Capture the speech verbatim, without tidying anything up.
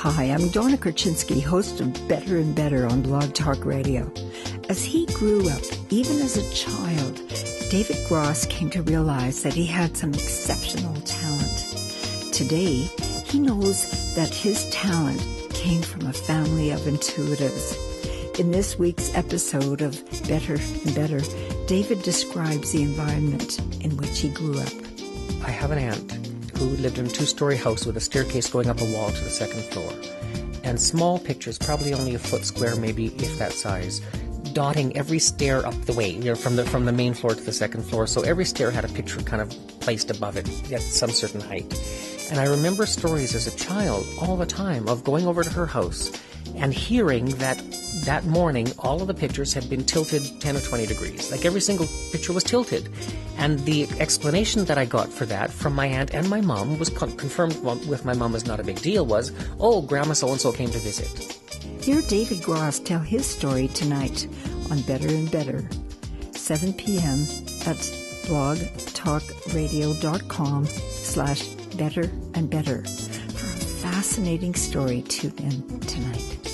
Hi, I'm Donna Korchinski, host of Better and Better on Blog Talk Radio. As he grew up, even as a child, David Gross came to realize that he had some exceptional talent. Today, he knows that his talent came from a family of intuitives. In this week's episode of Better and Better, David describes the environment in which he grew up. I have an aunt who lived in a two-story house with a staircase going up a wall to the second floor, and small pictures, probably only a foot square, maybe if that size, dotting every stair up the way, you know, from the from the main floor to the second floor. So every stair had a picture kind of placed above it at some certain height. And I remember stories as a child all the time of going over to her house and hearing that that morning all of the pictures had been tilted ten or twenty degrees. Like every single picture was tilted. And the explanation that I got for that from my aunt and my mom was con- confirmed with my mom as not a big deal was, oh, Grandma so-and-so came to visit. Hear David Gross tell his story tonight on Better and Better, seven p.m. at blogtalkradio.com slash better and better. For a fascinating story, tune in tonight.